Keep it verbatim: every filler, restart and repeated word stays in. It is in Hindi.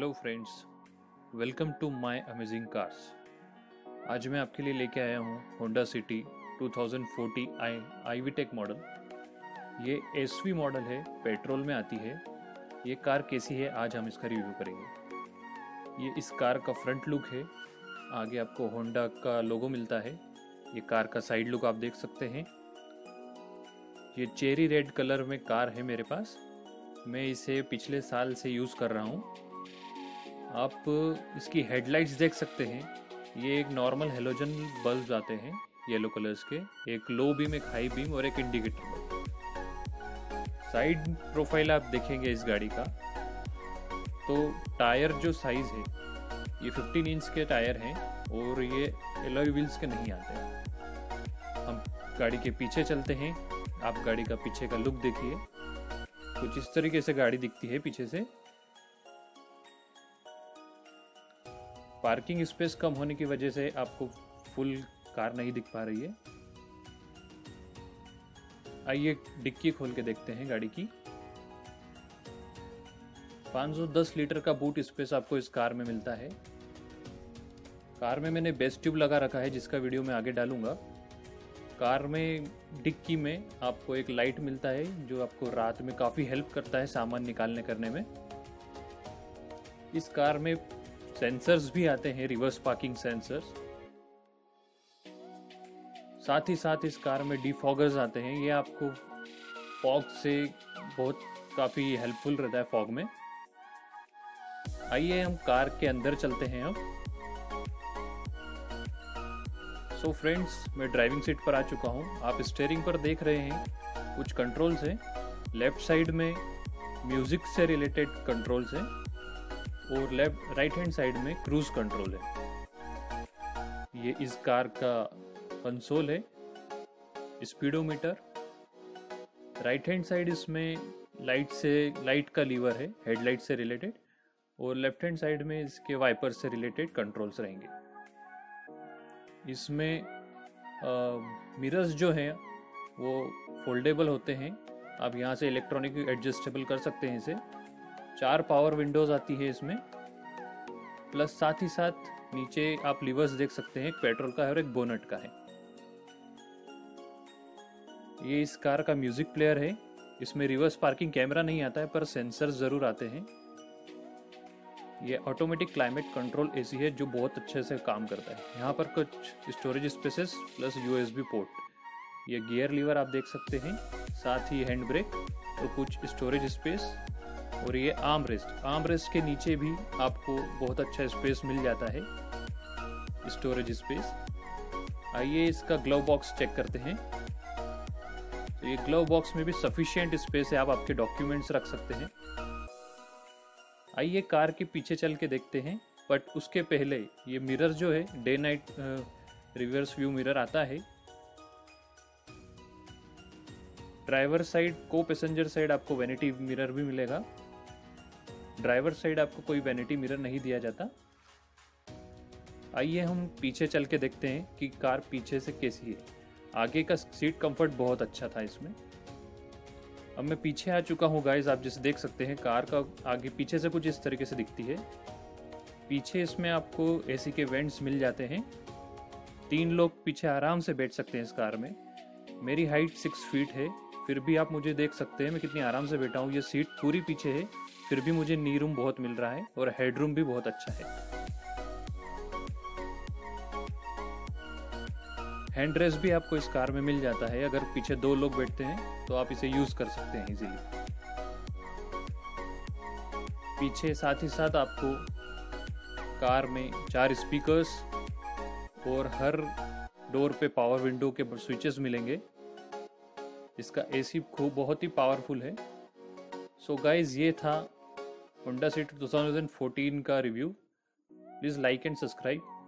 Hello friends, welcome to my amazing cars. आज मैं आपके लिए लेके आया हूँ Honda City two thousand forty I i VTEC model. ये एसवी मॉडल है, पेट्रोल में आती है। ये कार कैसी है आज हम इसका रिव्यू करेंगे। ये इस कार का फ्रंट लुक है। आगे आपको होंडा का लोगो मिलता है। ये कार का साइड लुक आप देख सकते हैं। ये चेरी रेड कलर में कार है मेरे पास। मैं इसे पिछले साल से यूज़ कर रहा हूँ। आप इसकी हेडलाइट्स देख सकते हैं। ये एक नॉर्मल हेलोजन बल्ब आते हैं येलो कलर्स के, एक लो बीम, एक हाई बीम और एक इंडिकेटर बल्ब। साइड प्रोफाइल आप देखेंगे इस गाड़ी का तो टायर जो साइज़ है ये फिफ्टीन इंच के टायर हैं और ये एलॉय व्हील्स के नहीं आते हैं। हम गाड़ी के पीछे चलते हैं। आप गाड़ी का पीछे का लुक देखिए, कुछ इस तरीके से गाड़ी दिखती है पीछे से। पार्किंग स्पेस कम होने की वजह से आपको फुल कार नहीं दिख पा रही है। आइए डिक्की खोल के देखते हैं गाड़ी की। पाँच सौ दस लीटर का बूट स्पेस आपको इस कार में मिलता है। कार में मैंने बेस ट्यूब लगा रखा है जिसका वीडियो मैं आगे डालूंगा। कार में डिक्की में आपको एक लाइट मिलता है जो आपको रात में काफ़ी हेल्प करता है सामान निकालने करने में। इस कार में सेंसर्स भी आते हैं, रिवर्स पार्किंग सेंसर्स। साथ ही साथ इस कार में डिफॉगर्स आते हैं। ये आपको फॉग से बहुत काफ़ी हेल्पफुल रहता है फॉग में। आइए हम कार के अंदर चलते हैं अब। सो फ्रेंड्स, मैं ड्राइविंग सीट पर आ चुका हूँ। आप स्टीयरिंग पर देख रहे हैं कुछ कंट्रोल्स हैं। लेफ्ट साइड में म्यूजिक से रिलेटेड कंट्रोल्स हैं और लेफ्ट राइट हैंड साइड में क्रूज कंट्रोल है। ये इस कार का कंसोल है, स्पीडोमीटर। राइट हैंड साइड इसमें लाइट से लाइट का लीवर है, हेडलाइट से रिलेटेड, और लेफ्ट हैंड साइड में इसके वाइपर से रिलेटेड कंट्रोल्स रहेंगे। इसमें मिरर्स जो हैं वो फोल्डेबल होते हैं। आप यहाँ से इलेक्ट्रॉनिक एडजस्टेबल कर सकते हैं इसे। चार पावर विंडोज आती है इसमें, प्लस साथ ही साथ नीचे आप लीवर्स देख सकते हैं, एक पेट्रोल का है और एक बोनट का है। ये इस कार का म्यूजिक प्लेयर है। इसमें रिवर्स पार्किंग कैमरा नहीं आता है पर सेंसर्स ज़रूर आते हैं। ये ऑटोमेटिक क्लाइमेट कंट्रोल एसी है जो बहुत अच्छे से काम करता है। यहाँ पर कुछ storage spaces plus USB port. ये गियर लीवर आप देख सकते हैं, साथ ही हैंड ब्रेक और कुछ स्टोरेज स्पेस। और ये आर्म रेस्ट आर्म रेस्ट के नीचे भी आपको बहुत अच्छा स्पेस मिल जाता है, स्टोरेज स्पेस। आइए इसका ग्लव बॉक्स चेक करते हैं। तो ये ग्लव बॉक्स में भी सफिशिएंट स्पेस है, आप आपके डॉक्यूमेंट्स रख सकते हैं। आइए कार के पीछे चल के देखते हैं, बट उसके पहले ये मिरर जो है day night reverse view mirror आता है। ड्राइवर साइड, को पैसेंजर साइड आपको वैनिटी मिरर भी मिलेगा। ड्राइवर साइड आपको कोई वैनिटी मिरर नहीं दिया जाता। आइए हम पीछे चल के देखते हैं कि कार पीछे से कैसी है। आगे का सीट कंफर्ट बहुत अच्छा था इसमें। अब मैं पीछे आ चुका हूँ गाइस। आप जैसे देख सकते हैं कार का आगे पीछे से कुछ इस तरीके से दिखती है। पीछे इसमें आपको एसी के वेंट्स मिल जाते हैं। तीन लोग पीछे आराम से बैठ सकते हैं इस कार में। मेरी हाइट सिक्स फीट है, फिर भी आप मुझे देख सकते हैं मैं कितनी आराम से बैठा हूँ। ये सीट पूरी पीछे है, फिर भी मुझे नी रूम बहुत मिल रहा है और हेड रूम भी बहुत अच्छा है। हैंड रेस्ट भी आपको इस कार में मिल जाता है। अगर पीछे दो लोग बैठते हैं तो आप इसे यूज कर सकते हैं इजीली। पीछे साथ ही साथ आपको कार में चार स्पीकर्स और हर डोर पे पावर विंडो के स्विचेस मिलेंगे। इसका एसी खूब बहुत ही पावरफुल है। सो गाइज, ये था Honda City two thousand fourteen का review. Please like and subscribe.